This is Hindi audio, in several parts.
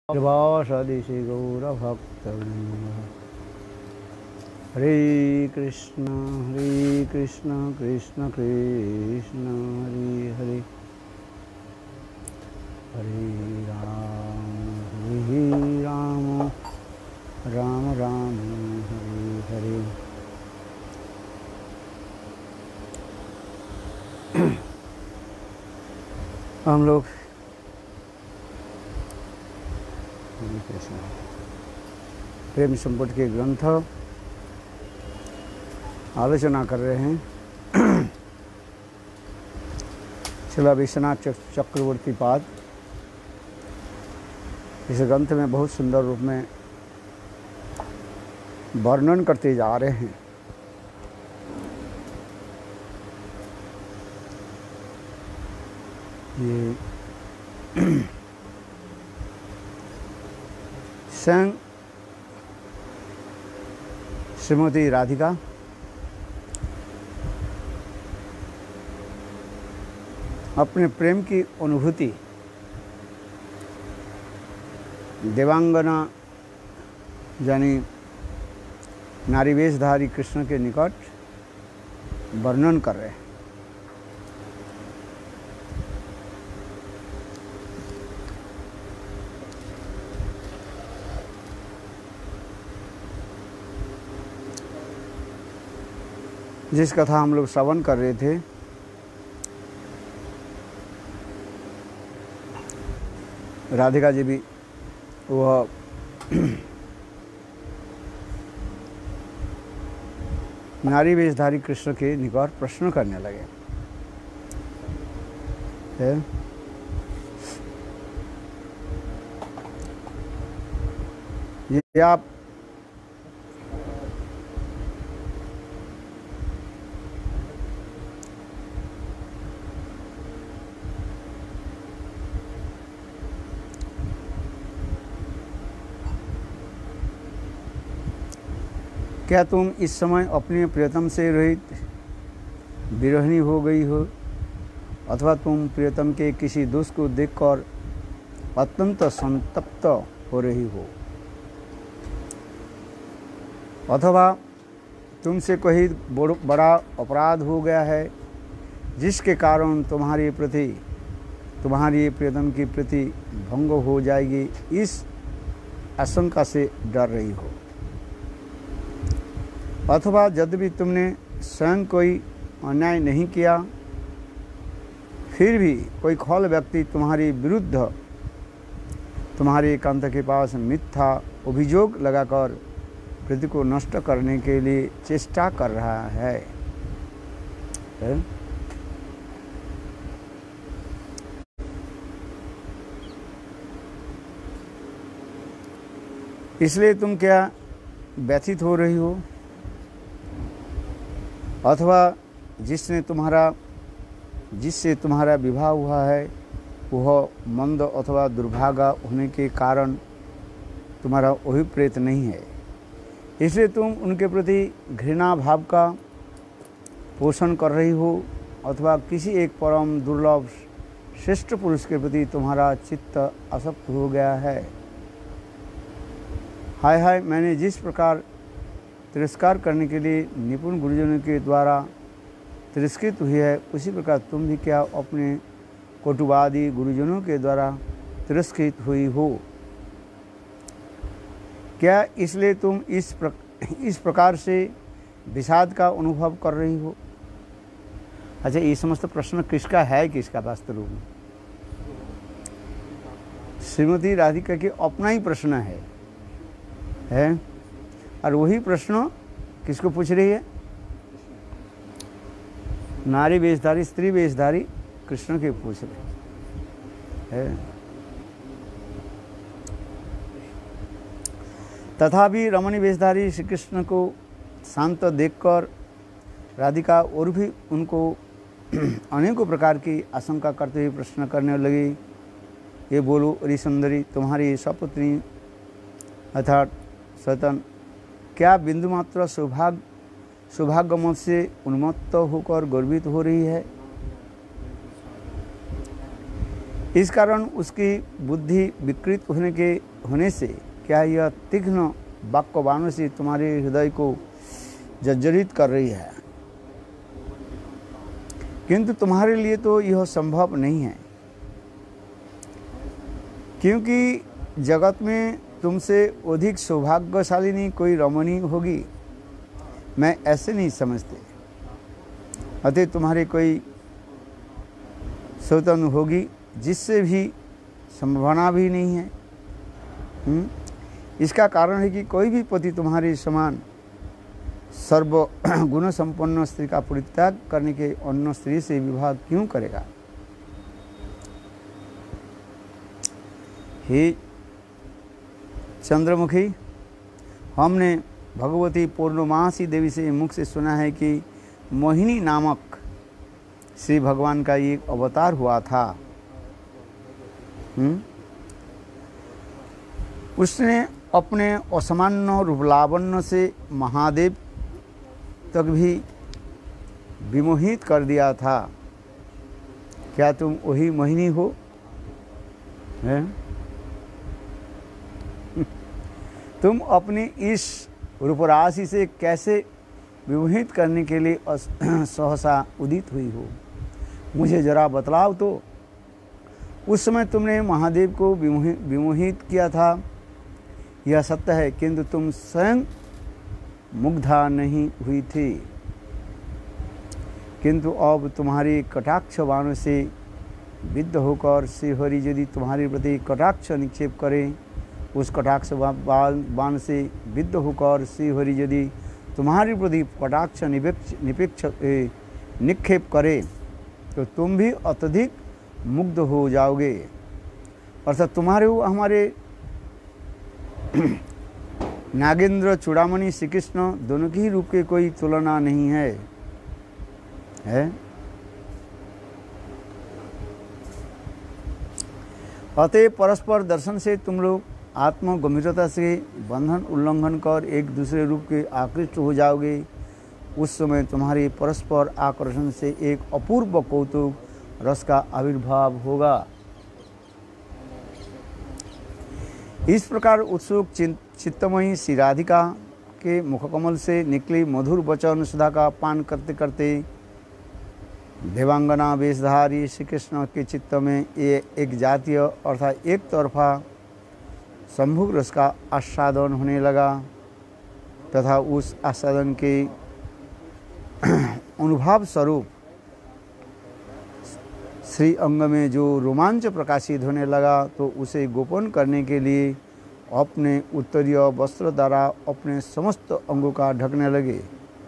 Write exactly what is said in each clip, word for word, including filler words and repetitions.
सदिशि गौरभक्तवृन्द। हरे कृष्ण हरे कृष्ण कृष्ण कृष्ण हरे हरे, हरे राम हरे राम राम राम हरे हरे। हम लोग प्रेम संपुट के ग्रंथ आलोचना कर रहे हैं। श्रील विश्वनाथ चक्रवर्ती पाद इस ग्रंथ में बहुत सुंदर रूप में वर्णन करते जा रहे हैं। ये स्वयं श्रीमती राधिका अपने प्रेम की अनुभूति देवांगना यानी नारी वेशधारी कृष्ण के निकट वर्णन कर रहे हैं। जिस कथा हम लोग श्रवण कर रहे थे, राधिका जी भी वह नारी वेशधारी कृष्ण के निकट प्रश्न करने लगे। है? ये आप क्या तुम इस समय अपने प्रियतम से रहित विरहिणी हो गई हो, अथवा तुम प्रियतम के किसी दोष को देखकर अत्यंत संतप्त हो रही हो, अथवा तुमसे कोई बड़ा अपराध हो गया है जिसके कारण तुम्हारी प्रति तुम्हारी प्रियतम की प्रति भंग हो जाएगी, इस आशंका से डर रही हो, अथवा यद्यपि तुमने स्वयं कोई अन्याय नहीं किया फिर भी कोई खौल व्यक्ति तुम्हारी विरुद्ध तुम्हारे एकांत के पास मिथ्या अभियोग लगाकर प्रीति को नष्ट करने के लिए चेष्टा कर रहा है, है? इसलिए तुम क्या व्यथित हो रही हो, अथवा जिसने तुम्हारा जिससे तुम्हारा विवाह हुआ है वह मंद अथवा दुर्भागा होने के कारण तुम्हारा अभिप्रेत नहीं है, इसलिए तुम उनके प्रति घृणा भाव का पोषण कर रही हो, अथवा किसी एक परम दुर्लभ श्रेष्ठ पुरुष के प्रति तुम्हारा चित्त आसक्त हो गया है। हाय हाय, मैंने जिस प्रकार तिरस्कार करने के लिए निपुण गुरुजनों के द्वारा तिरस्कृत हुई है, उसी प्रकार तुम भी क्या अपने कटुवादी गुरुजनों के द्वारा तिरस्कृत हुई हो। क्या इसलिए तुम इस प्र, इस प्रकार से विषाद का अनुभव कर रही हो। अच्छा, ये समस्त प्रश्न किसका है, किसका वास्तव रूप में? श्रीमती राधिका के अपना ही प्रश्न है, है? और वही प्रश्न किसको पूछ रही है? नारी वेशधारी स्त्री वेशधारी कृष्ण के पूछ रहे है। तथापि रमणी वेशधारी श्री कृष्ण को शांत देखकर राधिका और भी उनको अनेकों प्रकार की आशंका करते हुए प्रश्न करने लगी। ये बोलो अरे सुंदरी, तुम्हारी सपत्नी अर्थात सतन क्या बिंदु मात्र सौभाग्य सौभाग्यमत से उन्मत्त होकर गर्वित हो रही है। इस कारण उसकी बुद्धि विकृत होने के होने से क्या यह तीक्ष्ण वाक्यवाणों से तुम्हारे हृदय को जर्जरित कर रही है, किंतु तुम्हारे लिए तो यह संभव नहीं है, क्योंकि जगत में तुमसे अधिक सौभाग्यशालिनी कोई रमणी होगी, मैं ऐसे नहीं समझते। अतः तुम्हारी कोई सौतन होगी जिससे भी संभावना भी नहीं है। हुँ? इसका कारण है कि कोई भी पति तुम्हारे समान सर्व गुण संपन्न स्त्री का परित्याग करने के अन्य स्त्री से विवाह क्यों करेगा। हे चंद्रमुखी, हमने भगवती पूर्णमासी देवी से मुख से सुना है कि मोहिनी नामक श्री भगवान का एक अवतार हुआ था। हुँ? उसने अपने असामान्य रूपलावण्य से महादेव तक भी विमोहित कर दिया था। क्या तुम वही मोहिनी हो? है? तुम अपनी इस रूपराशि से कैसे विमोहित करने के लिए सहसा उदित हुई हो, मुझे जरा बतलाओ तो। उस समय तुमने महादेव को विमोहित विमोहित किया था, यह सत्य है, किंतु तुम स्वयं मुग्धा नहीं हुई थी। किंतु अब तुम्हारी कटाक्ष बाणों से विद्ध होकर श्रीहरि यदि तुम्हारे प्रति कटाक्ष निक्षेप करें, उस कटाक्ष बाण से विद्ध होकर श्रीहरि यदि तुम्हारे प्रति कटाक्ष निपेक्ष निक्षेप करे, तो तुम भी अत्यधिक मुग्ध हो जाओगे। अर्थात तुम्हारे हमारे नागेंद्र चूड़ामणि श्री कृष्ण दोनों की ही रूप के कोई तुलना नहीं है, है? अतः परस्पर दर्शन से तुम लोग आत्म गंभीरता से बंधन उल्लंघन कर एक दूसरे रूप के आकृष्ट हो जाओगे। उस समय तुम्हारे परस्पर आकर्षण से एक अपूर्व कौतुक रस का आविर्भाव होगा। इस प्रकार उत्सुक चित्तमयी श्री राधिका के मुखकमल से निकली मधुर वचन सुधा का पान करते करते देवांगना वेशधारी श्री कृष्ण के चित्त में ये एक जातीय अर्थात एक तरफा संभोग रस का आस्वादन होने लगा तथा उस आस्वादन के अनुभव स्वरूप श्री अंग में जो रोमांच प्रकाशित होने लगा, तो उसे गोपन करने के लिए अपने उत्तरीय वस्त्र द्वारा अपने समस्त अंगों का ढकने लगे।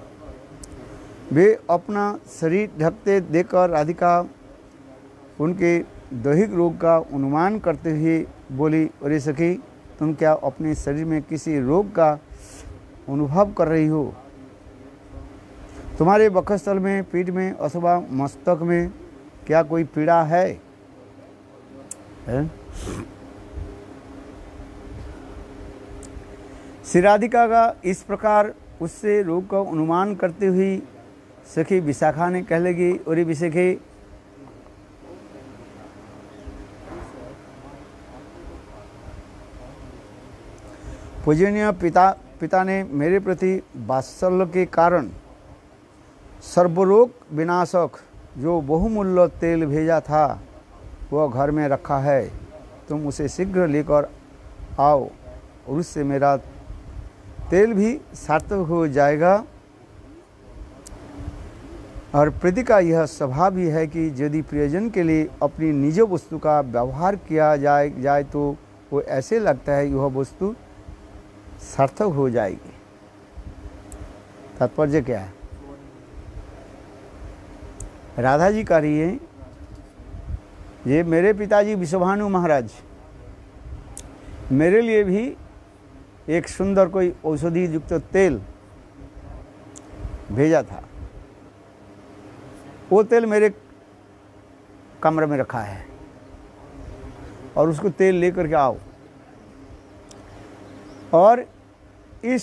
वे अपना शरीर ढकते देखकर राधिका उनके दैहिक रोग का अनुमान करते हुए बोली, अरे सखी, तुम क्या अपने शरीर में किसी रोग का अनुभव कर रही हो? तुम्हारे वक्षस्थल में, पीठ में अथवा मस्तक में क्या कोई पीड़ा है, है? श्री राधिका का इस प्रकार उससे रोग का अनुमान करते हुए सखी विशाखा ने कह लगी, अरे विशाखे, पूजनीय पिता पिता ने मेरे प्रति वात्सल्य के कारण सर्वरोग विनाशक जो बहुमूल्य तेल भेजा था वह घर में रखा है, तुम उसे शीघ्र लेकर आओ और उससे मेरा तेल भी सार्थक हो जाएगा। और प्रीति का यह स्वभाव भी है कि यदि प्रियजन के लिए अपनी निज वस्तु का व्यवहार किया जाए जाए तो वो ऐसे लगता है यह वस्तु सार्थक हो जाएगी। तात्पर्य क्या है? राधा जी कह रही है, ये मेरे पिताजी विश्वभानु महाराज मेरे लिए भी एक सुंदर कोई औषधि युक्त तेल भेजा था, वो तेल मेरे कमरे में रखा है और उसको तेल लेकर के आओ और इस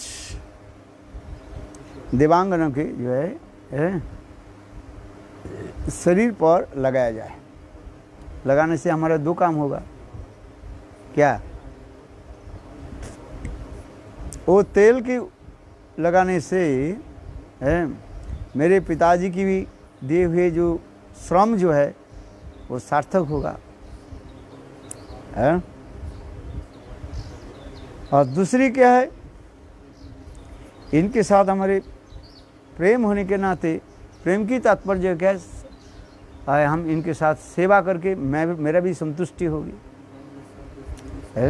देवांगना के जो है, है शरीर पर लगाया जाए। लगाने से हमारा दो काम होगा। क्या? वो तेल की लगाने से है मेरे पिताजी की भी दिए हुए जो श्रम जो है वो सार्थक होगा है? और दूसरी क्या है, इनके साथ हमारे प्रेम होने के नाते, प्रेम की तात्पर्य क्या है, हम इनके साथ सेवा करके मैं मेरा भी संतुष्टि होगी है।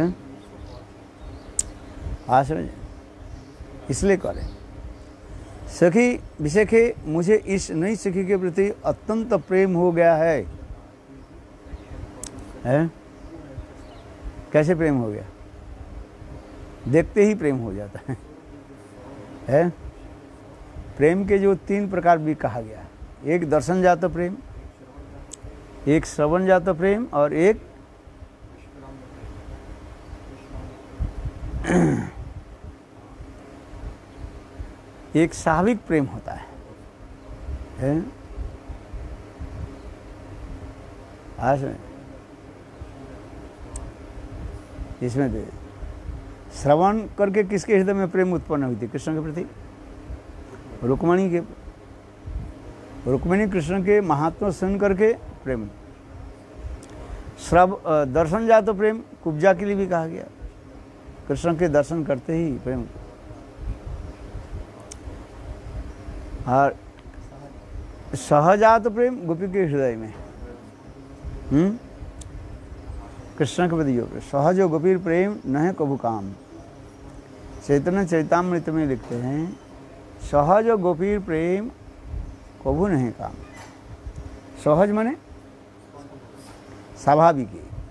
हाँ समझे, इसलिए करें। सखी विषेखे, मुझे इस नई सखी के प्रति अत्यंत प्रेम हो गया है, है? कैसे प्रेम हो गया? देखते ही प्रेम हो जाता है, है? प्रेम के जो तीन प्रकार भी कहा गया, एक दर्शन जात प्रेम, एक श्रवण जात प्रेम और एक एक स्वाभाविक प्रेम होता है, है? आज में इसमें दे श्रवण करके किसके हृदय में प्रेम उत्पन्न हुई थी? कृष्ण के प्रति, रुक्मणी के, रुक्मिणी कृष्ण के महात्मा सुन करके प्रेम। श्रव दर्शन जात प्रेम कुब्जा के लिए भी कहा गया, कृष्ण के दर्शन करते ही प्रेम। और सहजात प्रेम गोपी के हृदय में, हम्म कृष्ण के प्रति योग सहज गोपी प्रेम न है कभू काम। चैतन्य चैतामृत में लिखते हैं सहज गोपी प्रेम कभू नहीं काम। सहज माने स्वाभाविक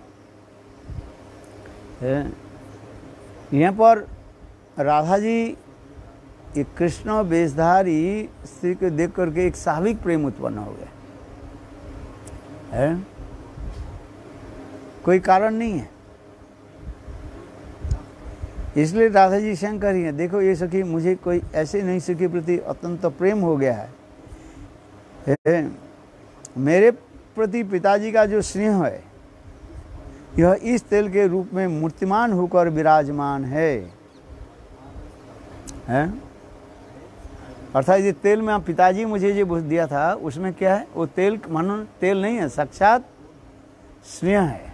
है। यहाँ पर राधा जी एक कृष्ण वेशधारी स्त्री को देख करके एक स्वाभाविक प्रेम उत्पन्न हो गया है, कोई कारण नहीं है। इसलिए राधा जी स्वयं कह रही है, देखो ये सखी, मुझे कोई ऐसे नहीं सखी के प्रति अत्यंत प्रेम हो गया है, है? मेरे प्रति पिताजी का जो स्नेह है यह इस तेल के रूप में मूर्तिमान होकर विराजमान है, है? अर्थात ये तेल में पिताजी मुझे जो दिया था उसमें क्या है, वो तेल मानो तेल नहीं है, साक्षात स्नेह है।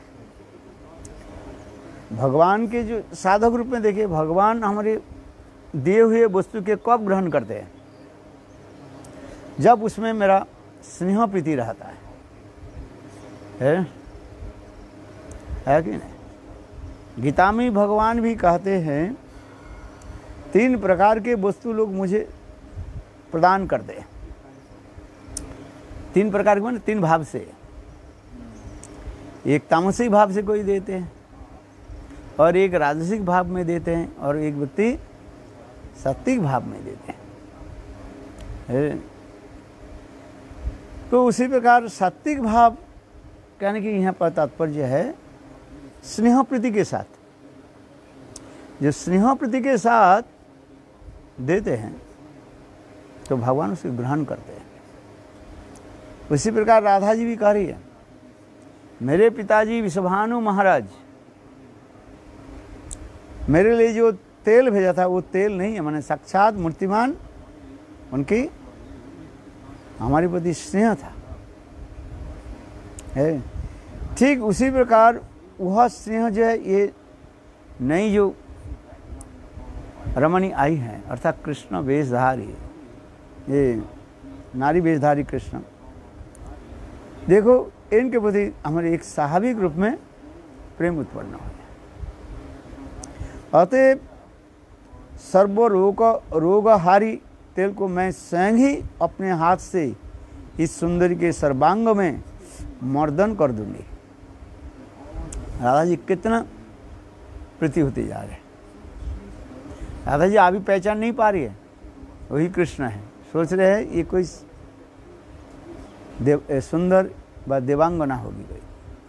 भगवान के जो साधक रूप में देखिए, भगवान हमारे दिए हुए वस्तु के कब ग्रहण करते हैं? जब उसमें मेरा स्नेह प्रीति रहता है, है? है कि नहीं? गीता में भगवान भी कहते हैं तीन प्रकार के वस्तु लोग मुझे प्रदान करते हैं। तीन प्रकार के, तीन भाव से, एक तामसिक भाव से कोई देते हैं और एक राजसिक भाव में देते हैं और एक व्यक्ति सात्विक भाव में देते हैं। तो उसी प्रकार सात्विक भाव कहने की यहाँ पर तात्पर्य है स्नेह प्रीति के साथ, जो स्नेह प्रीति के साथ देते हैं तो भगवान उसे ग्रहण करते हैं। उसी प्रकार राधा जी भी कह रही है, मेरे पिताजी विश्वभानु महाराज मेरे लिए जो तेल भेजा था वो तेल नहीं है, मैंने साक्षात मूर्तिमान उनकी हमारे प्रति स्नेह था, है? ठीक उसी प्रकार वह स्नेह जो है ये नई जो रमणी आई है, अर्थात कृष्ण वेशधारी, ये नारी वेशधारी कृष्ण, देखो इनके प्रति हमारे एक स्वाभाविक रूप में प्रेम उत्पन्न हो गया। अतः सर्व रोग रोगहारी तेल को मैं स्वयं ही अपने हाथ से इस सुंदरी के सर्वांग में मर्दन कर दूंगी। राधा जी कितना प्रीति होती जा रहे हैं। राधा जी अभी पहचान नहीं पा रही है वही कृष्ण है, सोच रहे हैं ये कोई देव सुंदर व देवांगना होगी कोई,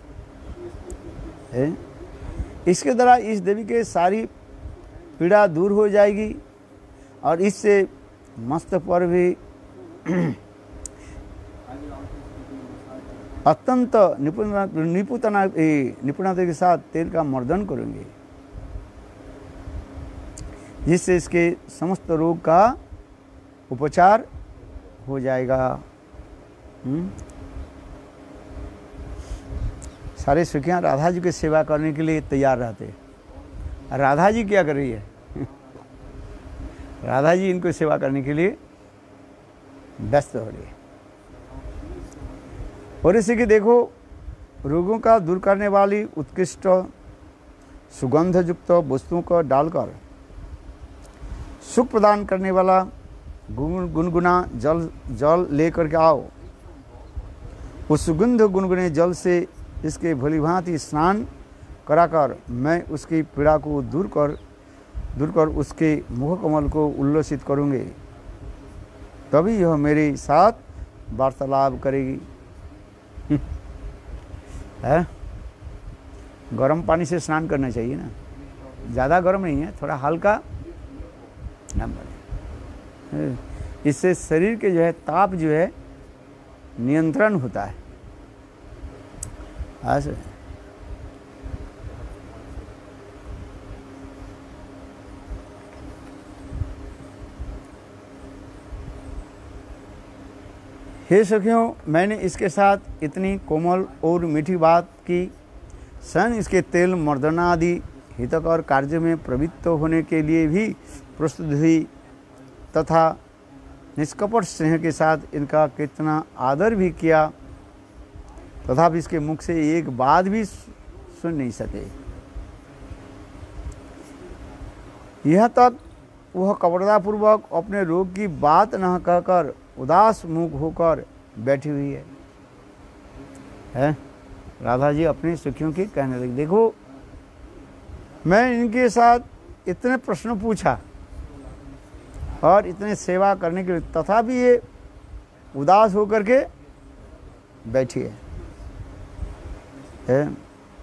है? इसके द्वारा इस देवी के सारी पीड़ा दूर हो जाएगी और इससे मस्तक पर भी अत्यंत निपुणता निपुणता निपुणता के साथ तेल का मर्दन करेंगे, जिससे इसके समस्त रोग का उपचार हो जाएगा। हुँ? सारे सुखियाँ राधा जी की सेवा करने के लिए तैयार रहते। राधा जी क्या कर रही है? राधा जी इनको सेवा करने के लिए व्यस्त हो रही है। और इसी की देखो, रोगों का दूर करने वाली उत्कृष्ट सुगंध युक्त वस्तुओं को डालकर सुख प्रदान करने वाला गुनगुना जल जल लेकर के आओ। उस सुगंध गुनगुने जल से इसके भलीभांति स्नान कराकर मैं उसकी पीड़ा को दूर कर दूर कर उसके मुख कमल को उल्लसित करूँगी, तभी यह मेरे साथ वार्तालाप करेगी। है गर्म पानी से स्नान करना चाहिए ना, ज़्यादा गर्म नहीं है, थोड़ा हल्का नंबर। इससे शरीर के जो है ताप जो है नियंत्रण होता है। ऐसे हे सखियों, मैंने इसके साथ इतनी कोमल और मीठी बात की, स्वयं इसके तेल मर्दनादि हितकर कार्य में प्रवृत्त होने के लिए भी प्रस्तुत हुई तथा निष्कपट स्नेह के साथ इनका कितना आदर भी किया, तथापि इसके मुख से एक बात भी सुन नहीं सके। यह तक वह कपटतापूर्वक अपने रोग की बात न कहकर उदास मुख होकर बैठी हुई है। है राधा जी अपने सुखियों की कहने लगी, देखो मैं इनके साथ इतने प्रश्न पूछा और इतने सेवा करने के लिए, तथापि ये उदास होकर के बैठी है, है?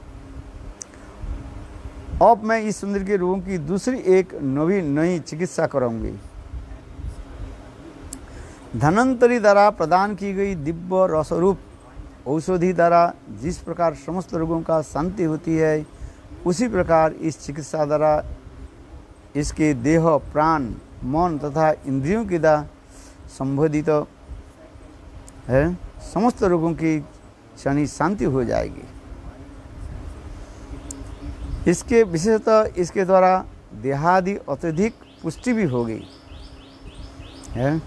अब मैं इस सुंदर के रोगों की दूसरी एक नवी नई चिकित्सा कराऊंगी। धनंतरी द्वारा प्रदान की गई दिव्य रसरूप औषधि द्वारा जिस प्रकार समस्त रोगों का शांति होती है, उसी प्रकार इस चिकित्सा द्वारा इसके देह, प्राण, मन तथा इंद्रियों की द्वारा संबोधित है समस्त रोगों की क्षणी शांति हो जाएगी। इसके विशेषतः इसके द्वारा देहादि अत्यधिक पुष्टि भी होगी। है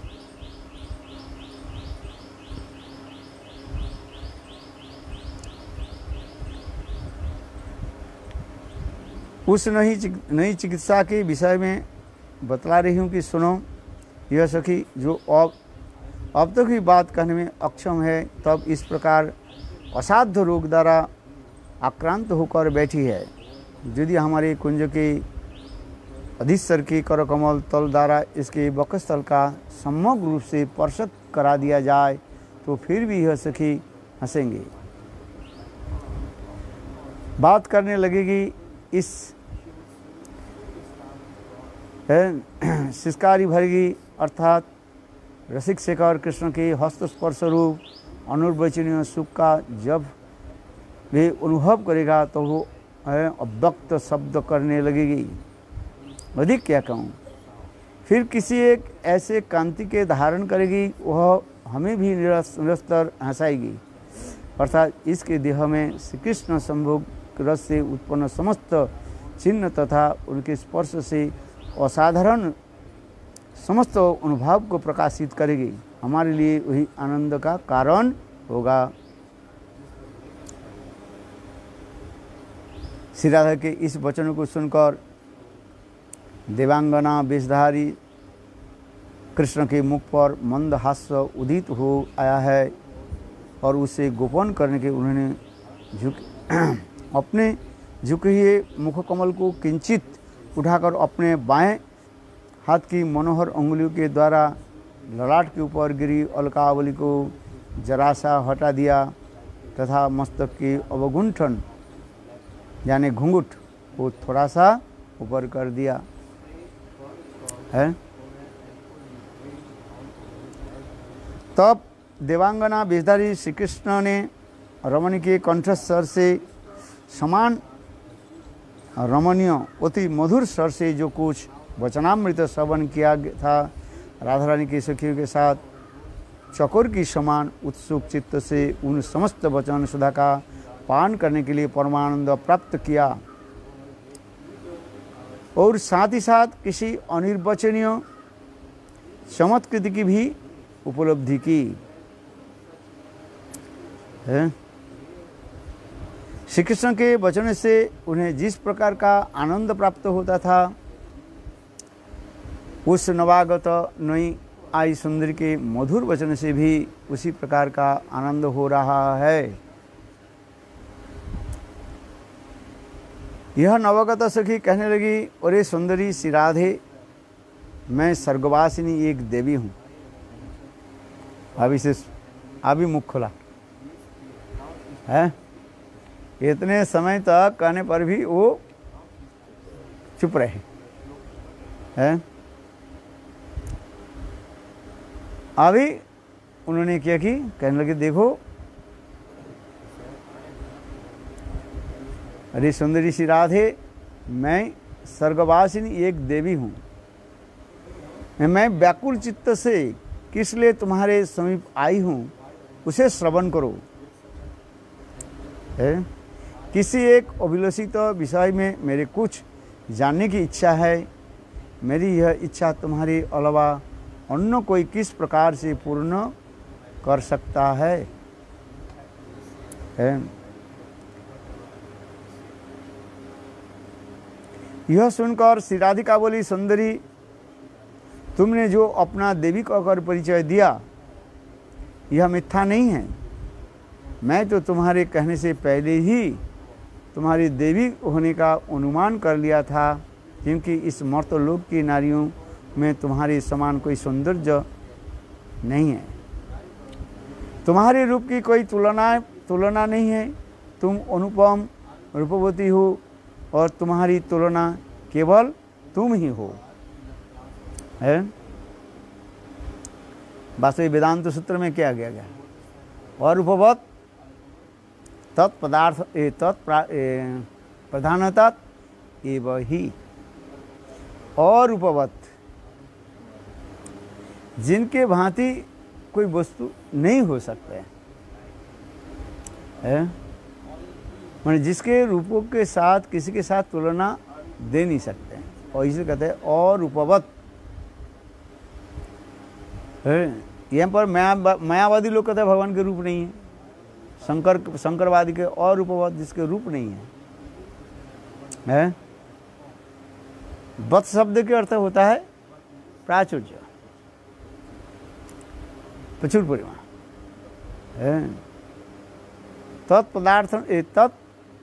उस नई नई चिकित्सा के विषय में बतला रही हूँ कि सुनो यह सखी, जो अब अब तक ही बात कहने में अक्षम है, तब इस प्रकार असाध्य रोग द्वारा आक्रांत होकर बैठी है। यदि हमारे कुंज के अधिस्तर के करकमल तल द्वारा इसके वक्षस्थल का समग्र रूप से स्पर्श करा दिया जाए तो फिर भी यह सखी हंसेंगे, बात करने लगेगी। इस सिस्कारी भरेगी, अर्थात रसिक शेखर कृष्ण के हस्तस्पर्श रूप अनुर्वचनीय सुख का जब वे अनुभव करेगा तो वो अव्यक्त शब्द करने लगेगी। अधिक क्या कहूँ, फिर किसी एक ऐसे कांति के धारण करेगी, वह हमें भी निरस्तर हंसाएगी। अर्थात इसके देह में श्री कृष्ण संभोग रस से उत्पन्न समस्त चिन्ह तथा उनके स्पर्श से असाधारण समस्त अनुभव को प्रकाशित करेगी। हमारे लिए वही आनंद का कारण होगा। श्री राधा के इस वचन को सुनकर देवांगना वेशधारी कृष्ण के मुख पर मंद हास्य उदित हो आया है और उसे गोपन करने के उन्होंने झुक अपने झुके हुए मुखकमल को किंचित उठाकर अपने बाएं हाथ की मनोहर अंगुलियों के द्वारा ललाट के ऊपर गिरी अलकावली को जरा सा हटा दिया तथा मस्तक की अवगुंठन यानी घुंघुट को थोड़ा सा ऊपर कर दिया है। तब देवांगना वेशधारी श्री कृष्ण ने रमणी के कंठस्वर से समान रमणीय अति मधुर स्वर से जो कुछ वचनामृत श्रवण किया था राधा रानी की सखियों के साथ, चकोर की समान उत्सुक चित्त से उन समस्त वचन सुधा का पान करने के लिए परमानंद प्राप्त किया और साथ ही साथ किसी अनिर्वचनीय चमत्कृति की भी उपलब्धि की है। श्री कृष्ण के वचन से उन्हें जिस प्रकार का आनंद प्राप्त होता था, उस नवागत नई आई सुंदरी के मधुर वचन से भी उसी प्रकार का आनंद हो रहा है। यह नवागत सखी कहने लगी, अरे सुंदरी सी राधे, मैं स्वर्गवासिनी एक देवी हूँ। अभी से अभी मुख खुला है। इतने समय तक कहने पर भी वो चुप रहे हैं। अभी उन्होंने क्या कि कहने लगे, देखो अरे सुंदरी सी राधे, मैं स्वर्गवासिनी एक देवी हूँ। मैं व्याकुल चित्त से किस लिए तुम्हारे समीप आई हूँ, उसे श्रवण करो। है? किसी एक अभिलषित विषय में मेरे कुछ जानने की इच्छा है। मेरी यह इच्छा तुम्हारे अलावा अन्य कोई किस प्रकार से पूर्ण कर सकता है, है? यह सुनकर श्री राधिका बोली, सुंदरी, तुमने जो अपना देवी कहकर परिचय दिया यह मिथ्या नहीं है। मैं तो तुम्हारे कहने से पहले ही तुम्हारी देवी होने का अनुमान कर लिया था, क्योंकि इस मर्तलोक की नारियों में तुम्हारे समान कोई सौंदर्य नहीं है। तुम्हारे रूप की कोई तुलना तुलना नहीं है। तुम अनुपम रूपवती हो और तुम्हारी तुलना केवल तुम ही हो, है? वास्तविक वेदांत सूत्र में क्या किया गया? और रूपवत तत्पदार्थ तत्प्रधानता एवं ही, और रूपवत जिनके भांति कोई वस्तु नहीं हो सकते है, मैंने जिसके रूपों के साथ किसी के साथ तुलना दे नहीं सकते, और इसे कहते हैं और रूपवत है। यहाँ पर माया मायावादी लोग कहते हैं भगवान के रूप नहीं है। शंकर शंकरवादी के और रूपवत, जिसके रूप नहीं है, है? वत्स शब्द के अर्थ होता है प्राचुर्य, प्रचुर परिमाण, है? तत्पदार्थ तत्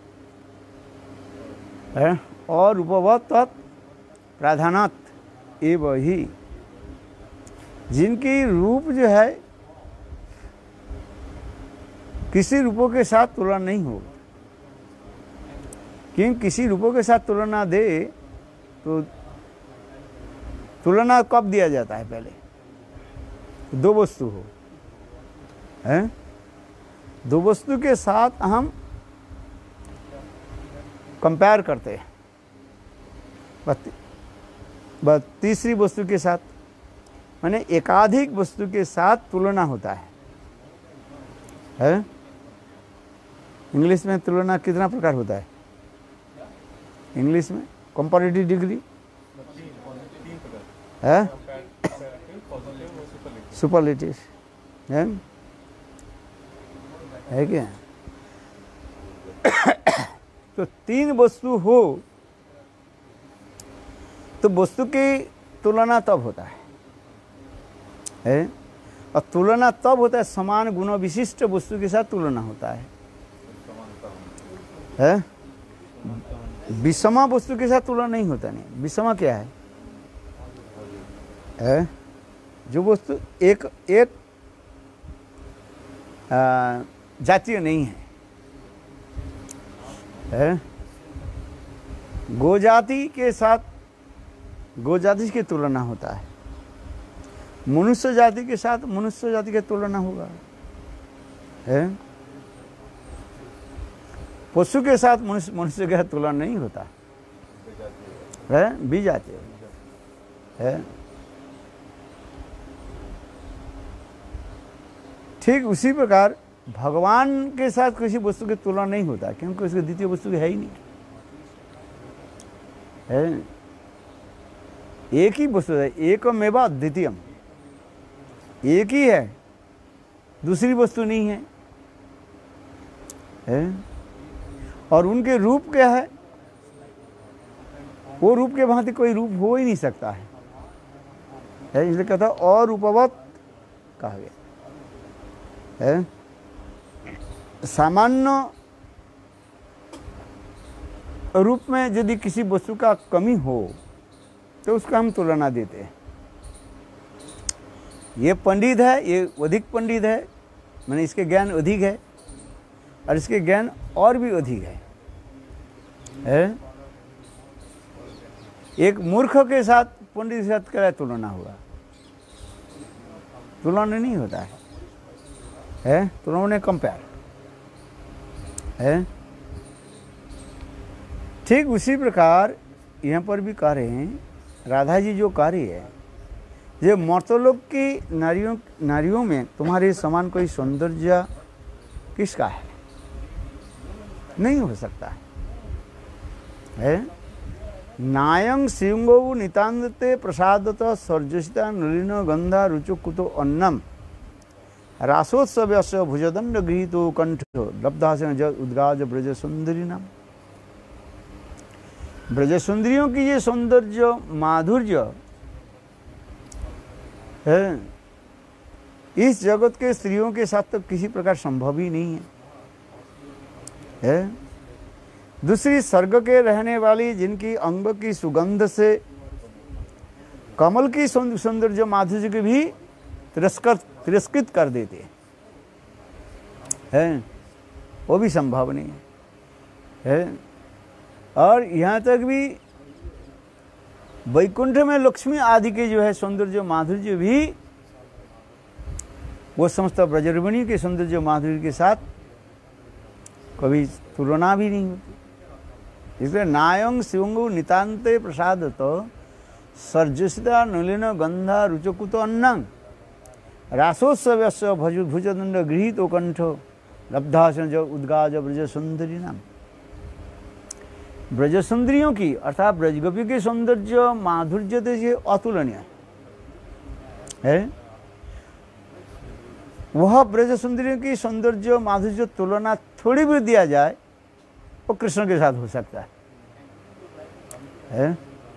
है और रूपवत तत् प्राधानत एवं ही, जिनकी रूप जो है किसी रूपों के साथ तुलना नहीं हो। क्योंकि किसी रूपों के साथ तुलना दे तो तुलना कब दिया जाता है? पहले दो वस्तु हो, हैं? दो वस्तु के साथ हम कंपेयर करते हैं, बस तीसरी वस्तु के साथ, माने एकाधिक वस्तु के साथ तुलना होता है, है? इंग्लिश में तुलना कितना प्रकार होता है? इंग्लिश में कंपैरेटिव डिग्री है, सुपरलेटिव है, है क्या? तो तीन वस्तु हो तो वस्तु की तुलना तब होता है, है? और तुलना तब होता है समान गुण विशिष्ट वस्तु के साथ तुलना होता है, है? विषमा वस्तु के साथ तुलना नहीं होता। नहीं, विषमा क्या है? है जो वस्तु एक एक जातीय नहीं है, है? गोजाति के साथ गोजाति की तुलना होता है, मनुष्य जाति के साथ मनुष्य जाति की तुलना होगा, है? पशु के साथ मनुष्य मनुष्य का तुलना नहीं होता है, भी जाते है। ठीक उसी प्रकार भगवान के साथ किसी वस्तु की तुलना नहीं होता, क्योंकि उसकी द्वितीय वस्तु है ही नहीं है। एक ही वस्तु है, एकमेवा द्वितीयम, एक ही है, दूसरी वस्तु नहीं है, है? और उनके रूप क्या है, वो रूप के भांति कोई रूप हो ही नहीं सकता है, है? इसलिए कहता और रूपवत कहा गया है। सामान्य रूप में यदि किसी वस्तु का कमी हो तो उसका हम तुलना देते हैं। ये पंडित है, ये अधिक पंडित है, माने इसके ज्ञान अधिक है, और इसके ज्ञान और भी अधिक है, है? एक मूर्ख के साथ पंडित के साथ क्या तुलना हुआ, तुलना नहीं होता है, है? तुलना ने कंपेयर है। ठीक उसी प्रकार यहाँ पर भी कह रहे हैं, राधा जी जो कह रही है, ये मर्तलोक की नारियों नारियों में तुम्हारे समान कोई सौंदर्य किसका है, नहीं हो सकता है, है? नायं सिंगो नितांते प्रसादत सर्जसिता नलिन गंधा रुचुकुतो अन्नम रासोत्सव भुजदंड गृहीतो कंठ लब्धासन जद उद्गाज ब्रज सुंदरी नाम। ब्रज सुंदरियों की ये सौंदर्य माधुर्य है, इस जगत के स्त्रियों के साथ तो किसी प्रकार संभव ही नहीं है, है? दूसरी स्वर्ग के रहने वाली जिनकी अंग की सुगंध से कमल की सौंदर्य माधुर्य की भी तिरस्कृत तिरस्कृत कर देते हैं, वो भी संभव नहीं है, है? और यहाँ तक भी वैकुंठ में लक्ष्मी आदि के जो है सौंदर्य माधुर्य भी वो समस्त ब्रजरमणी के सौंदर्य माधुर्य के साथ कभी तुलना भी नहीं होती। इसलिए नायं शिवंगु नितांते प्रसाद तो सर्जसिता नलिन गंधा रुचकुत अन्नंग रासोत्सव भज भुजदंड गृहीत कंठ लब्धासन जो उद्गाज ब्रज सुंदरी नाम। ब्रज सुंदरियों की अर्थात ब्रजगोपी के सौंदर्य माधुर्य तो ये अतुलनीय है, वह ब्रज सुंदरियों की सौंदर्य माधुर्य तुलना थोड़ी भी दिया जाए वो कृष्ण के साथ हो सकता है, है?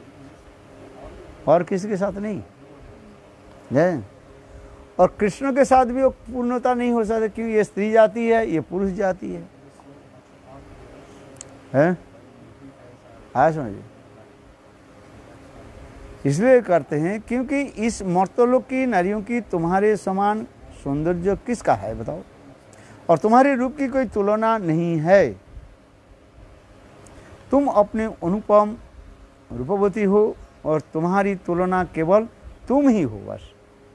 और किसी के साथ नहीं है। और कृष्ण के साथ भी वो पूर्णता नहीं हो सकती, क्योंकि ये स्त्री जाति है, ये पुरुष जाति है, है? आया समझिए। इसलिए करते हैं क्योंकि इस मर्तलोक की नारियों की तुम्हारे समान सौंदर्य किसका है बताओ, और तुम्हारे रूप की कोई तुलना नहीं है। तुम अपने अनुपम रूपवती हो और तुम्हारी तुलना केवल तुम ही हो बस,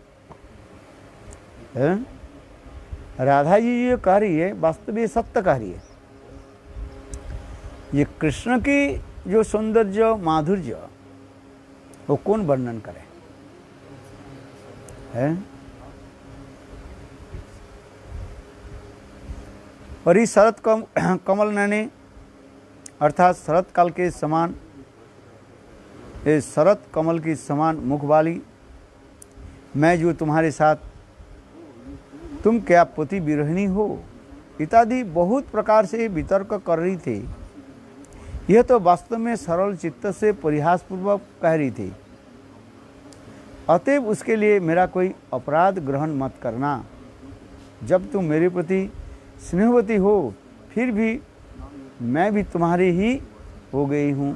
है? राधा जी ये कह रही है वास्तव में सत्य कह रही है। ये कृष्ण की जो सौंदर्य माधुर्य वो कौन वर्णन करे, है? और इस शरत कम, कमल नैने अर्थात शरत काल के समान, इस शरत कमल की समान मुख वाली मैं जो तुम्हारे साथ, तुम क्या पति विरहिणी हो इत्यादि बहुत प्रकार से वितर्क कर रही थी। यह तो वास्तव में सरल चित्त से परिहास पूर्वक कह रही थी। अतएव उसके लिए मेरा कोई अपराध ग्रहण मत करना। जब तुम मेरे प्रति स्नेहवती हो फिर भी मैं भी तुम्हारी ही हो गई हूँ।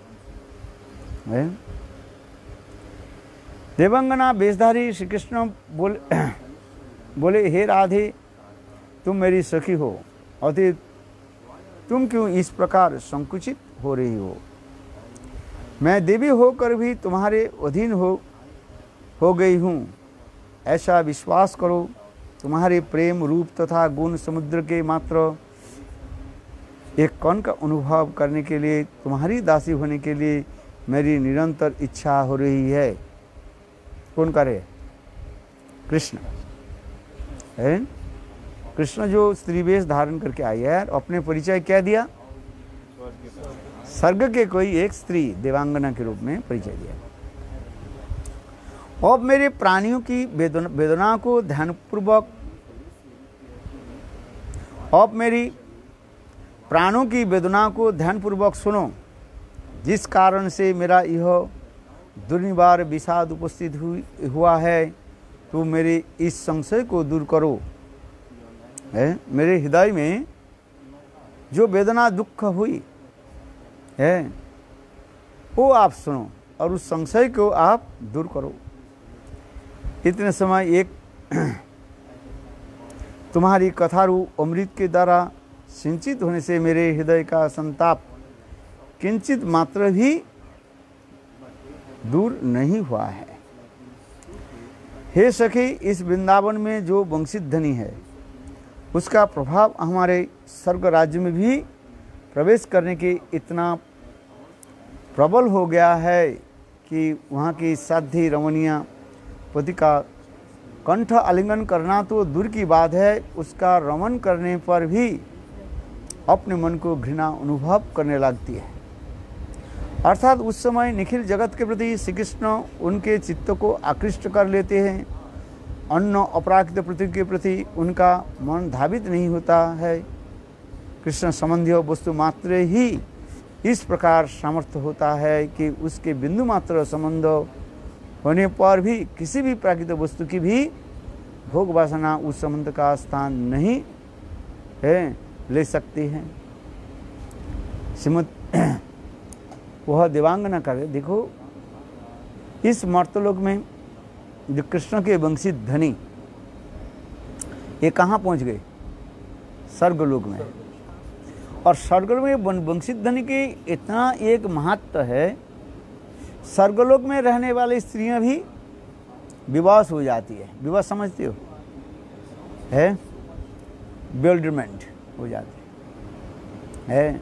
देवंगना वेशधारी श्री कृष्ण बोले बोले हे राधे तुम मेरी सखी हो, अतः तुम क्यों इस प्रकार संकुचित हो रही हो। मैं देवी होकर भी तुम्हारे अधीन हो हो गई हूँ, ऐसा विश्वास करो। तुम्हारे प्रेम रूप तथा गुण समुद्र के मात्र एक कण का अनुभव करने के लिए, तुम्हारी दासी होने के लिए मेरी निरंतर इच्छा हो रही है। कौन करे? कृष्ण है। कृष्ण जो स्त्री वेश धारण करके आई है, अपने परिचय क्या दिया? स्वर्ग के कोई एक स्त्री देवांगना के रूप में परिचय दिया। अब मेरे प्राणियों की वेदना वेदना को ध्यानपूर्वक अब मेरी प्राणों की वेदना को ध्यानपूर्वक सुनो, जिस कारण से मेरा यह दुर्निवार विषाद उपस्थित हुआ है, तो मेरे इस संशय को दूर करो। है मेरे हृदय में जो वेदना दुख हुई है, वो आप सुनो और उस संशय को आप दूर करो। इतने समय एक तुम्हारी कथारू अमृत के द्वारा सिंचित होने से मेरे हृदय का संताप किंचित मात्र भी दूर नहीं हुआ है। हे सखी, इस वृंदावन में जो वंशित धनी है, उसका प्रभाव हमारे स्वर्ग राज्य में भी प्रवेश करने के इतना प्रबल हो गया है कि वहाँ की साध्वी रमणीय पति का कंठ आलिंगन करना तो दूर की बात है, उसका रमन करने पर भी अपने मन को घृणा अनुभव करने लगती है। अर्थात उस समय निखिल जगत के प्रति श्री कृष्ण उनके चित्त को आकृष्ट कर लेते हैं। अन्य अपराकृत पृथ्वी के प्रति उनका मन धावित नहीं होता है। कृष्ण संबंधी वस्तु मात्र ही इस प्रकार सामर्थ्य होता है कि उसके बिंदु मात्र संबंध होने पर भी किसी भी प्राकृतिक वस्तु की भी भोग वासना उस संबंध का स्थान नहीं है ले सकती है। श्रीमद वह देवांगना करे। देखो, इस मर्तलोक में जो कृष्ण के वंशित धनी, ये कहाँ पहुँच गए? स्वर्गलोक में। और स्वर्गलोक में वंशित धनी की इतना एक महत्व है, स्वर्गलोक में रहने वाली स्त्रियां भी विवास हो जाती है। विवाह समझते हो? है बेल्डरमेंट हो जाती है।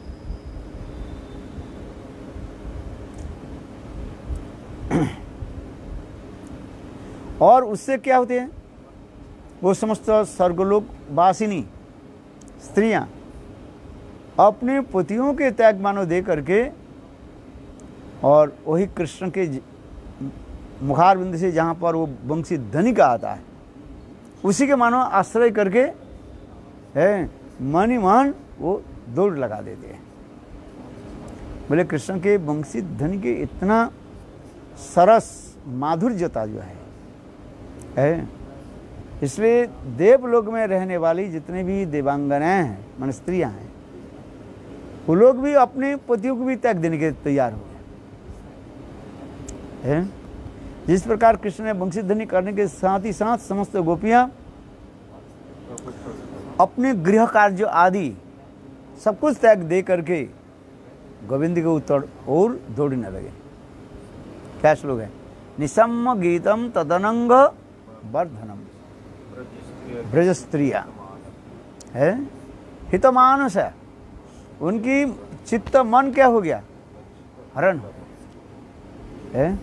और उससे क्या होते हैं? वो समस्त स्वर्गलोक वासिनी स्त्रियां अपने पतियों के त्याग मानो दे करके और वही कृष्ण के मुखार बिंदु से जहाँ पर वो वंशी धनी का आता है, उसी के मानो आश्रय करके है मन ही मन वो दौड़ लगा देते हैं। बोले कृष्ण के वंशी धनी के इतना सरस माधुर्यता जो है है इसलिए देवलोक में रहने वाली जितने भी देवांगनाएं हैं, मन स्त्रियां हैं, वो लोग भी अपने पतियों को भी त्याग देने के तैयार हो गए हैं। जिस प्रकार कृष्ण ने वंशित धनी करने के साथ ही साथ समस्त गोपियां अपने गृह कार्य आदि सब कुछ त्याग दे करके गोविंद के उत्तर और दौड़ने लगे। क्या श्लोक है? निसम्म गीतम तदनंग वर्धनम ब्रज स्त्रिया है हितमानुष है। उनकी चित्त मन क्या हो गया? हरण हो गया है।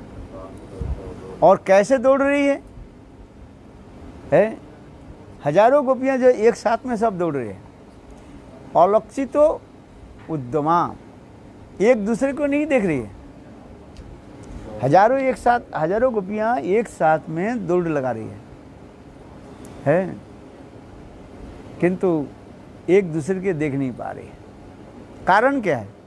और कैसे दौड़ रही है? है हजारों गोपियां जो एक साथ में सब दौड़ रही है। अलक्षित उद्यमा, एक दूसरे को नहीं देख रही है। हजारों एक साथ हजारों गोपियां एक साथ में दौड़ लगा रही है, है? किंतु एक दूसरे के देख नहीं पा रही है। कारण क्या है?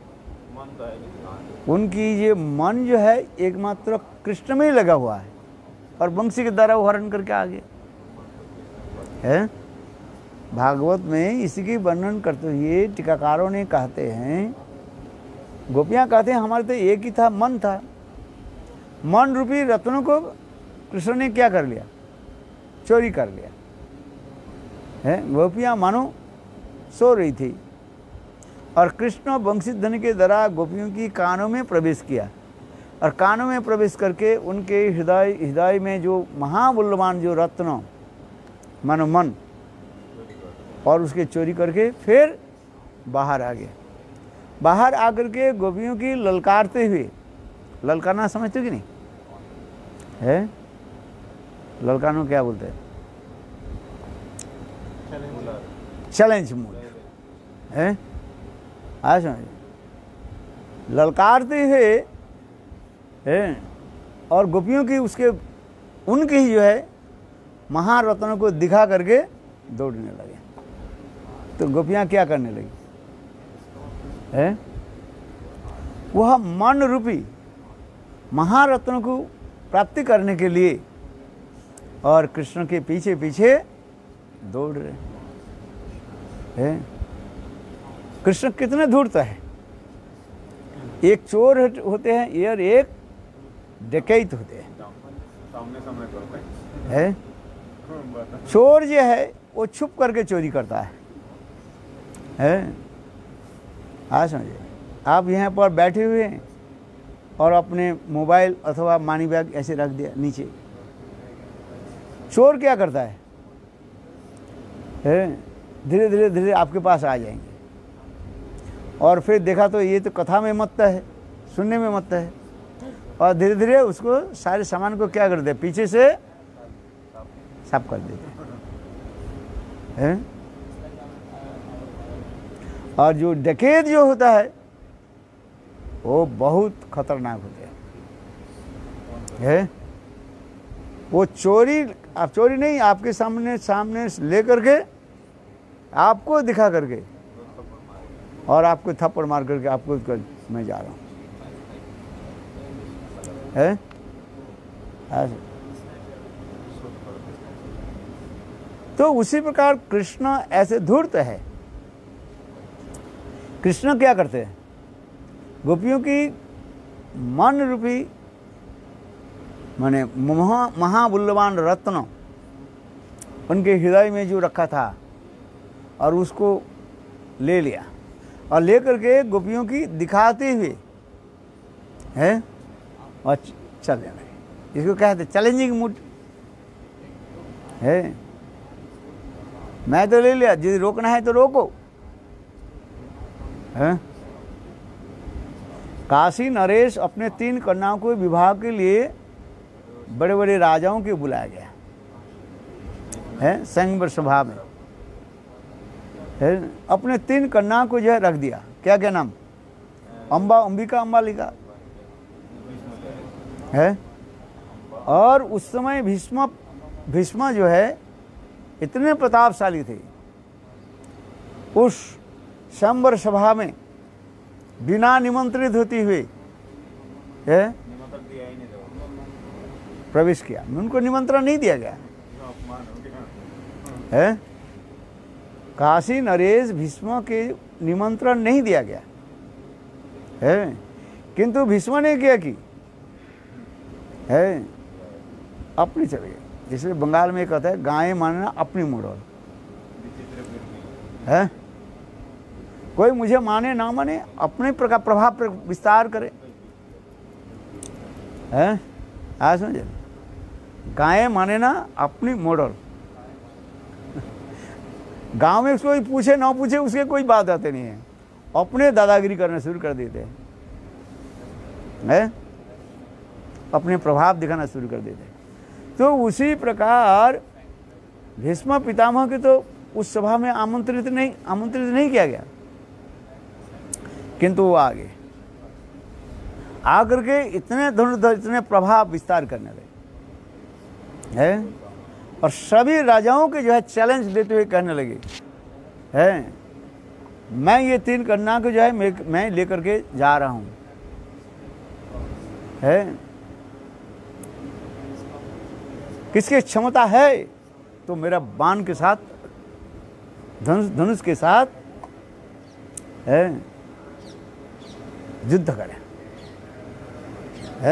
उनकी ये मन जो है एकमात्र कृष्ण में ही लगा हुआ है और वंशी के द्वारा वो हरण करके आ गए है। भागवत में इसी की वर्णन करते हुए टीकाकारों ने कहते हैं, गोपियां कहते हैं हमारे तो एक ही था, मन था। मन रूपी रत्नों को कृष्ण ने क्या कर लिया? चोरी कर लिया है। गोपियां मानो सो रही थी और कृष्ण वंशित धन के द्वारा गोपियों की कानों में प्रवेश किया और कानों में प्रवेश करके उनके हृदय हृदय में जो महामूल्यवान जो रत्न मानो मन और उसके चोरी करके फिर बाहर आ गया। बाहर आकर के गोपियों की ललकारते हुए, ललकारना समझते हो कि नहीं है? ललकारनो क्या बोलते हैं? चैलेंज मूड है। आज समझ ललकारते हुए है, और गोपियों की उसके उनके ही जो है महारत्नों को दिखा करके दौड़ने लगे। तो गोपियां क्या करने लगी है? वह मन रूपी महारत्नों को प्राप्ति करने के लिए और कृष्ण के पीछे पीछे दौड़ रहे हैं। कृष्ण कितने धूर्त है। एक चोर होते हैं और एक डकैत होते हैं। है? चोर जो है वो छुप करके चोरी करता है, है? हाँ समझिए, आप यहाँ पर बैठे हुए हैं और अपने मोबाइल अथवा मनी बैग ऐसे रख दिया नीचे। चोर क्या करता है? धीरे धीरे धीरे आपके पास आ जाएंगे और फिर देखा तो ये तो कथा में मत है, सुनने में मत है, और धीरे धीरे उसको सारे सामान को क्या कर दे, पीछे से साफ कर देते हैं। और जो डकैत जो होता है वो बहुत खतरनाक होते हैं, है? वो चोरी, आप चोरी नहीं, आपके सामने सामने ले करके आपको दिखा करके और आपको थप्पड़ मार करके आपको कर, मैं जा रहा हूँ, है? ऐसे। तो उसी प्रकार कृष्ण ऐसे धूर्त है। कृष्ण क्या करते हैं? गोपियों की मन रूपी माने महा महामूल्यवान रत्न उनके हृदय में जो रखा था और उसको ले लिया और लेकर के गोपियों की दिखाते हुए है और चलने लगे। इसको कहते चैलेंजिंग मूड है। मैं तो ले लिया, यदि रोकना है तो रोको, है? काशी नरेश अपने तीन कन्याओं को विवाह के लिए बड़े बड़े राजाओं के बुलाया गया है संगम सभा में, है? अपने तीन कन्याओं को जो है रख दिया। क्या क्या नाम? अम्बा, अंबिका, अम्बालिका, है? और उस समय भीष्म भीष्म जो है इतने प्रतापशाली थे, उस संवर सभा में बिना निमंत्रित होते हुए है प्रवेश किया। उनको निमंत्रण नहीं दिया गया है। काशी नरेश भीष्म के निमंत्रण नहीं दिया गया है, किंतु भीष्म ने क्या की है, अपनी चले गए। जिसमें बंगाल में कहता है गाय मानना अपनी मोड़ल है। कोई मुझे माने ना माने अपने प्रकार प्रभाव विस्तार करे, है? आज समझे? गाय माने ना अपनी मॉडल। गांव में कोई पूछे ना पूछे उसके कोई बात आते नहीं है, अपने दादागिरी करना शुरू कर देते हैं, है? अपने प्रभाव दिखाना शुरू कर देते हैं। तो उसी प्रकार भीष्म पितामह के तो उस सभा में आमंत्रित नहीं आमंत्रित नहीं किया गया, किंतु वो आ गए, आकर के इतने धनुर्धर इतने प्रभाव विस्तार करने लगे, है? और सभी राजाओं के जो है चैलेंज देते हुए कहने लगे, है? मैं ये तीन कन्या को जो है मैं, मैं लेकर के जा रहा हूं, है? किसकी क्षमता है तो मेरा बाण के साथ धनुष धनुष के साथ है युद्ध करें, है?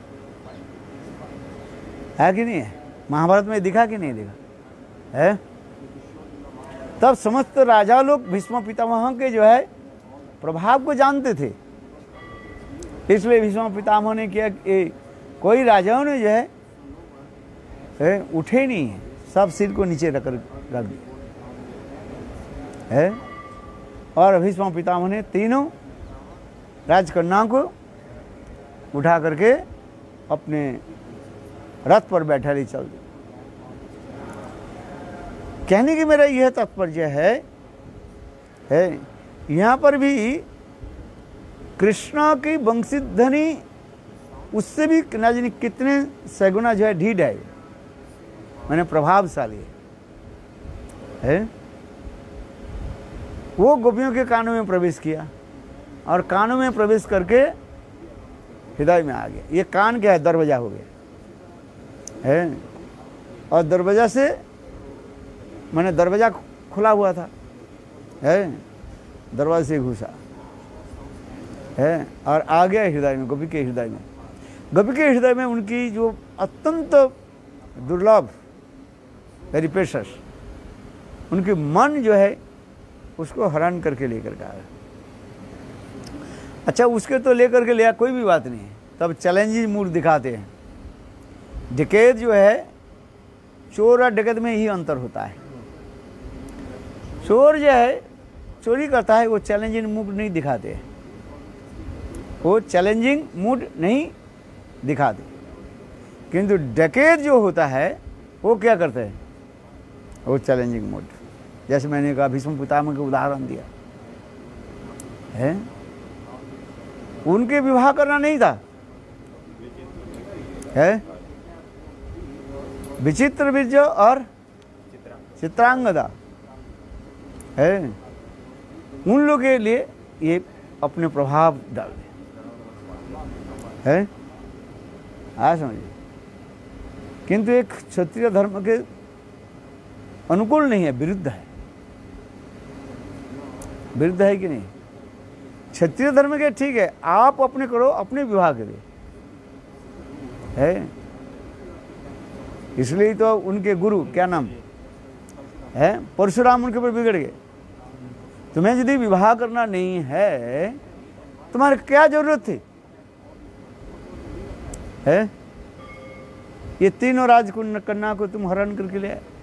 है कि नहीं है? महाभारत में दिखा कि नहीं दिखा, है? तब समस्त राजा लोग भीष्म पितामह के जो है प्रभाव को जानते थे, इसलिए भीष्म पितामह ने किया कि कोई राजाओं ने जो है, है उठे नहीं है, सब सिर को नीचे रख रख दिया, है? और भीष्म पितामह ने तीनों राजकन्याओं को उठा करके अपने रथ पर बैठा ले चल दी। कहने की मेरा यह तात्पर्य है है यहाँ पर भी कृष्ण की वंशीध्वनि उससे भी ना जाने कितने सैगुना जो है ढीठ है, मैंने प्रभावशाली है, है? वो गोपियों के कानों में प्रवेश किया और कानों में प्रवेश करके हृदय में आ गया। ये कान क्या है? दरवाजा हो गया है। और दरवाजा से मैंने दरवाजा खुला हुआ था है, दरवाजे से घुसा है और आ गया हृदय में, गोपी के हृदय में। गोपी के हृदय में उनकी जो अत्यंत दुर्लभ, वेरी प्रेशियस, उनकी मन जो है उसको हरण करके लेकर के आया। अच्छा, उसके तो लेकर के लिया कोई भी बात नहीं है, तब चैलेंजिंग मूड दिखाते हैं। डकैत जो है, चोर और डकैत में ही अंतर होता है। चोर जो है चोरी करता है, वो चैलेंजिंग मूड नहीं दिखाते, वो चैलेंजिंग मूड नहीं दिखाते, किंतु डकैत जो होता है वो क्या करते हैं? वो चैलेंजिंग मूड, जैसे मैंने कहा भीष्म पितामह का उदाहरण दिया है। उनके विवाह करना नहीं था है, विचित्र बीज और चित्रांगदा है, उन लोगों के लिए ये अपने प्रभाव डाल दे है। आ समझिए, किंतु एक क्षत्रिय धर्म के अनुकूल नहीं है, विरुद्ध है। विरुद्ध है कि नहीं? क्षत्रिय धर्म के ठीक है, आप अपने करो, अपने विवाह के लिए है। इसलिए तो उनके गुरु क्या नाम है, परशुराम उनके ऊपर बिगड़ गए। तुम्हें यदि विवाह करना नहीं है, तुम्हारे क्या जरूरत थी है? ये तीनों राजकन्या को तुम हरण करके ले आए,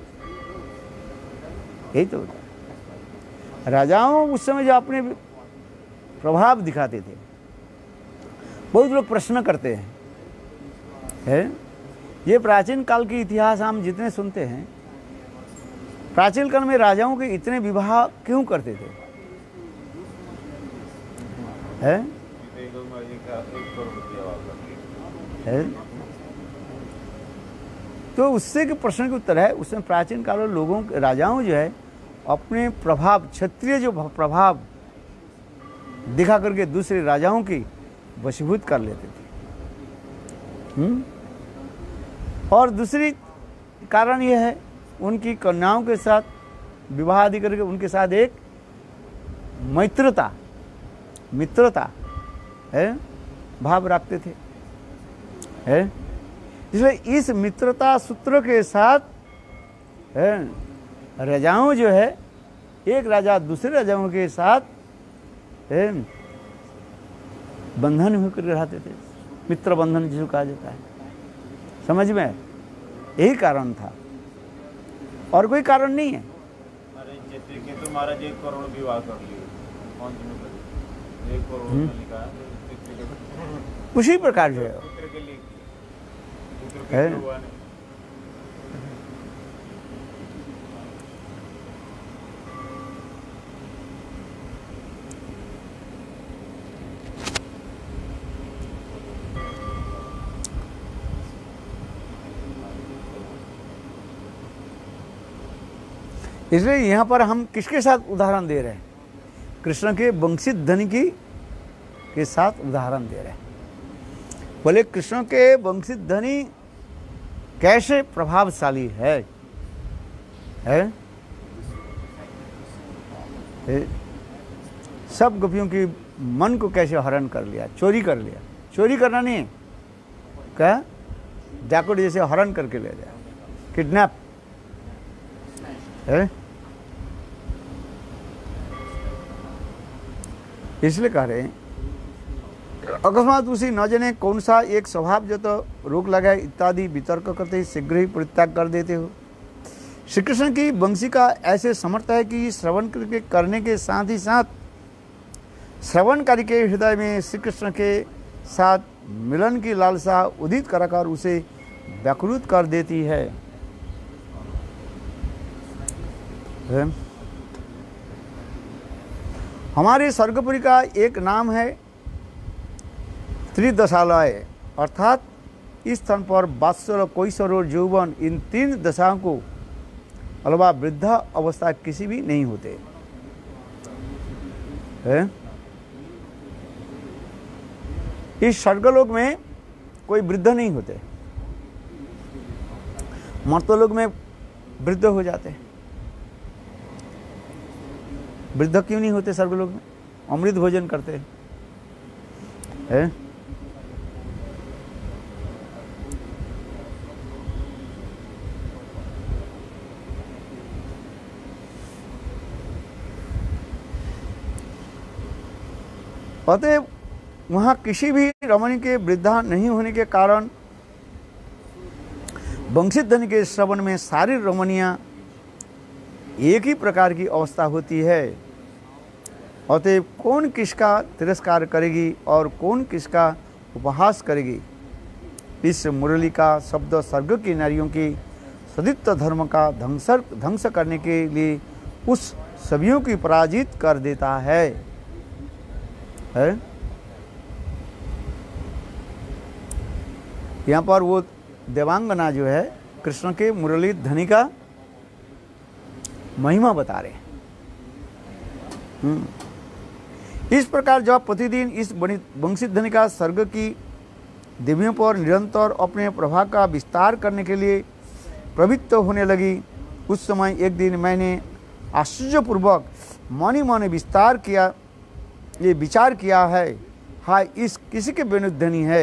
यही तो होता है। राजाओं उस समय जो अपने प्रभाव दिखाते थे, बहुत लोग प्रश्न करते हैं है? ये प्राचीन काल के इतिहास हम जितने सुनते हैं, प्राचीन काल में राजाओं के इतने विवाह क्यों करते थे है? है? तो उससे के प्रश्न के उत्तर है, उसमें प्राचीन काल में लोगों राजाओं जो है अपने प्रभाव, क्षत्रिय जो प्रभाव दिखा करके दूसरे राजाओं की वशीभूत कर लेते थे। हुँ? और दूसरी कारण यह है, उनकी कन्याओं के साथ विवाह आदि करके उनके साथ एक मैत्रता मित्रता है भाव रखते थे है। इसलिए इस मित्रता सूत्र के साथ है राजाओं जो है, एक राजा दूसरे राजाओं के साथ है बंधन होकर रहते थे, मित्र बंधन जिसको कहा जाता है। समझ में? यही कारण था और कोई कारण नहीं है। तो महाराज एक करोड़ विवाह कर लिए, एक करोड़ लिखा है, उसी प्रकार जो है, है? इसलिए यहाँ पर हम किसके साथ उदाहरण दे रहे हैं? कृष्ण के वंशीध्वनि की के साथ उदाहरण दे रहे हैं। बोले कृष्ण के वंशीध्वनि कैसे प्रभावशाली है, है? है? सब गोपियों की मन को कैसे हरण कर लिया, चोरी कर लिया। चोरी करना नहीं है, क्या डाकू जैसे हरण करके ले लिया, किडनैप है। इसलिए कह रहे हैं अकस्मात उसी न जाने कौन सा एक स्वभाव जो तो रोक लगाए इत्यादि वितर्क करते ही शीघ्र ही परित्याग कर देते हो। श्री कृष्ण की वंशी का ऐसे समर्थ है कि श्रवण करके करने के साथ ही साथ श्रवणकारी के हृदय में श्री कृष्ण के साथ मिलन की लालसा उदित कराकर उसे व्याकुलित कर देती है। है? हमारे स्वर्गपुरी का एक नाम है त्रिदशालय, अर्थात इस स्थान पर बात्सल्य, कैशोर और यौवन, इन तीन दशाओं को अलावा वृद्धा अवस्था किसी भी नहीं होते है। इस स्वर्गलोक में कोई वृद्ध नहीं होते, मर्तलोक में वृद्ध हो जाते हैं। वृद्ध क्यों नहीं होते स्वर्गलोक में? अमृत भोजन करते हैं है? अतः वहाँ किसी भी रमणी के वृद्धा नहीं होने के कारण वंशीध्वनि के श्रवण में सारी रमणियाँ एक ही प्रकार की अवस्था होती है। अतः कौन किसका तिरस्कार करेगी और कौन किसका उपहास करेगी? इस मुरली का शब्द स्वर्ग की नारियों की सदित्व धर्म का ध्वंस ध्वंस करने के लिए उस सभीयों की पराजित कर देता है, है? यहाँ पर वो देवांगना जो है कृष्ण के मुरली ध्वनि का महिमा बता रहे हैं। इस प्रकार जब प्रतिदिन इस वंशी ध्वनि का स्वर्ग की देवियों पर निरंतर अपने प्रभाव का विस्तार करने के लिए प्रवृत्त होने लगी, उस समय एक दिन मैंने आश्चर्यपूर्वक मन ही मन विस्तार किया, ये विचार किया है, हाय इस किसी के वेणुध्वनि है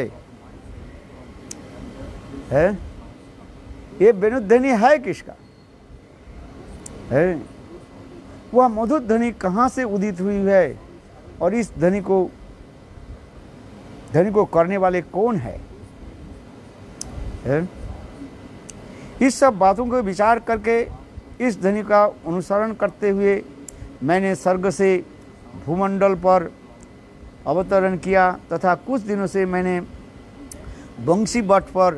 है ये वेणुध्वनि है किसका है? वह मधुर ध्वनि कहाँ से उदित हुई है और इस ध्वनि को ध्वनि को करने वाले कौन है, है? इस सब बातों को विचार करके इस ध्वनि का अनुसरण करते हुए मैंने स्वर्ग से भूमंडल पर अवतरण किया तथा कुछ दिनों से मैंने बंशी बट पर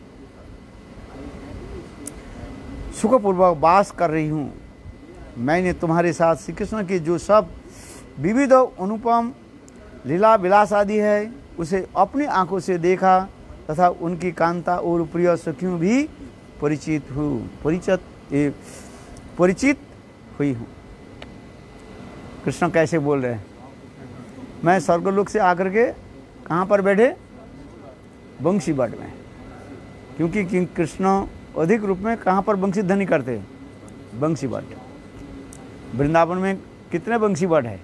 सुखपूर्वक वास कर रही हूँ। मैंने तुम्हारे साथ श्री कृष्ण की जो सब विविध अनुपम लीला विलास आदि है उसे अपनी आंखों से देखा तथा उनकी कांता और प्रिय सखियों भी परिचित हूँ परिचित ए, परिचित हुई हूँ। कृष्ण कैसे बोल रहे हैं? मैं स्वर्गलोक से आकर के कहाँ पर बैठे? बंशी बट में, क्योंकि कि कृष्ण अधिक रूप में कहाँ पर बंशी ध्वनि करते हैं? बंशी बट। वृंदावन में कितने बंशी बट है?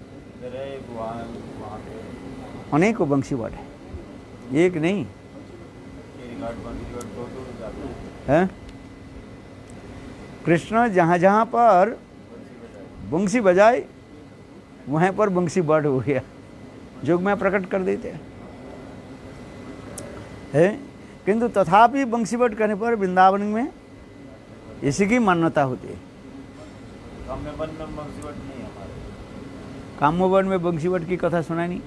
अनेकों बंशी बट है, एक नहीं है। कृष्ण जहाँ जहाँ पर बंशी बजाए वहाँ पर बंशी बट हो गया, जोग में प्रकट कर देते हैं है। किंतु तथापि बंशी बट करने पर वृंदावन में इसी की मान्यता होती है। काम्यवन में बंशी बट नहीं है हमारे। काम्यवन में बंशी बट की कथा सुना नहीं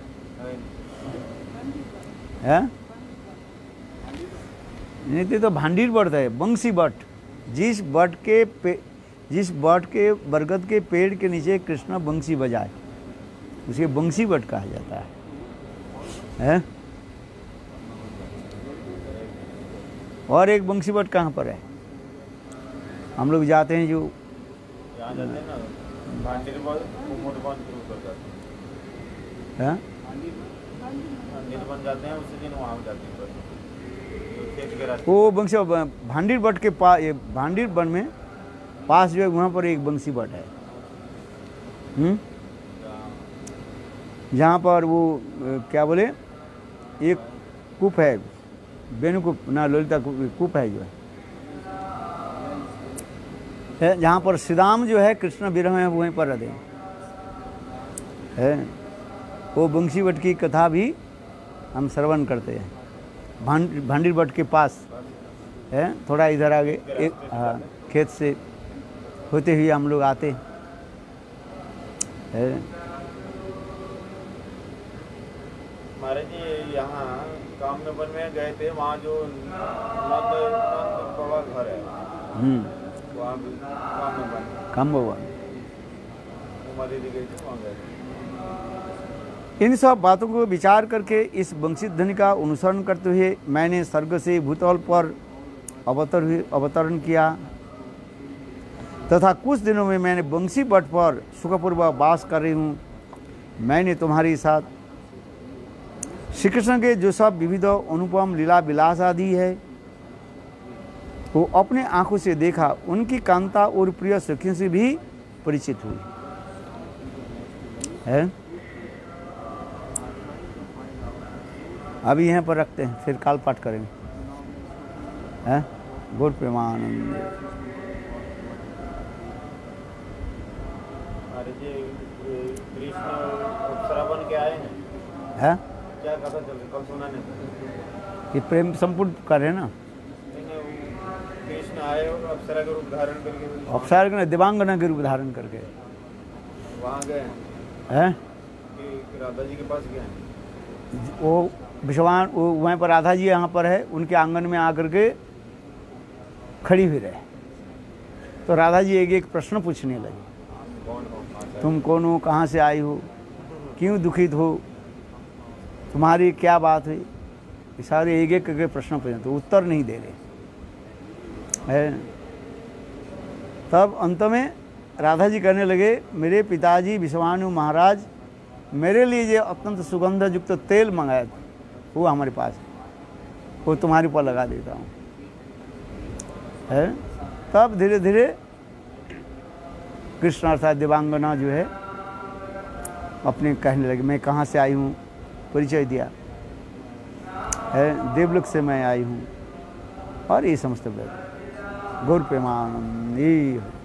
है? नहीं तो भांडीर बट है, बंशी बट। जिस बट के पे जिस बट के बरगद के पेड़ के नीचे कृष्ण बंशी बजाए उसे बंशी बट कहा जाता है, है? और एक बंशी बट कहाँ पर है? हम लोग जाते हैं जो यहाँ जाते हैं ना भांडीर बन कुमुद बन शुरू कर जाते हैं, है? भांडीर बन जाते हैं उसी दिन वहाँ जाते हैं खेत के रास्ते। वो बंशी भांडीर बट के पास, ये भांडीर बन में पास जो है वहाँ पर एक बंशी बट है, हम्म, जहाँ पर वो क्या बोले एक कूप है, बेनु कूप ना ललिता कूप है जो है, जहाँ पर श्री राम जो है कृष्ण विरह में वहीं पर रहते हैं। वो बंशी बट की कथा भी हम श्रवण करते हैं। भांड भांडीर बट के पास है, थोड़ा इधर आगे एक हाँ खेत से होते हुए हम लोग आते हैं। काम में वन में गए थे, वहाँ जो नंद नंद बाबा घर है, हम्म वहाँ भी काम में वन काम भगवान। उमा दीदी गई थी, वहाँ गए थे। इन सब बातों को विचार करके इस वंशित ध्वनि का अनुसरण करते हुए मैंने स्वर्ग से भूतल पर अवतर हुए अवतरण किया तथा कुछ दिनों में मैंने बंशी बट पर सुखपूर्वक वास कर रही हूँ। मैंने तुम्हारे साथ श्री कृष्ण के जो सब विविध अनुपम लीला विलास आदि है वो अपने आंखों से देखा, उनकी कांता और प्रिय सखियों से भी परिचित हुई है। अभी यहाँ पर रखते हैं, फिर काल पाठ करेंगे। है गौर प्रेमानंद। अरे जी कृष्ण अप्सरा बन के आए हैं, है क्या कथा चल रही, कल सुना नहीं? ये प्रेम संपूर्ण कर रहे हैं ना। नहीं, नहीं, वो कृष्ण आए और अप्सरा का रूप धारण करके अवसर के देवांगना के रूप धारण करके वहाँ गए हैं। कि राधा जी के पास गए हैं। वो विश्वान वो वहीं पर राधा जी यहाँ पर है, उनके आंगन में आकर के खड़ी हुई रहे। तो राधा जी एक एक प्रश्न पूछने लगे, कौन हो? तुम कौन हो, कहाँ से आई हो, क्यों दुखित हो, तुम्हारी क्या बात हुई। ये सारे एक एक करके प्रश्न पूछे तो उत्तर नहीं दे रहे है। तब अंत में राधा जी कहने लगे, मेरे पिताजी विश्वानु महाराज मेरे लिए जो अत्यंत सुगंध युक्त तेल मंगाया था वो हमारे पास है, वो तुम्हारे ऊपर लगा देता हूँ है। तब धीरे धीरे कृष्ण अर्थात देवांगना जो है अपने कहने लगे, मैं कहाँ से आई हूँ, परिचय दिया है, देवलोक से मैं आई हूँ और ये समस्त गौर प्रेमानंद।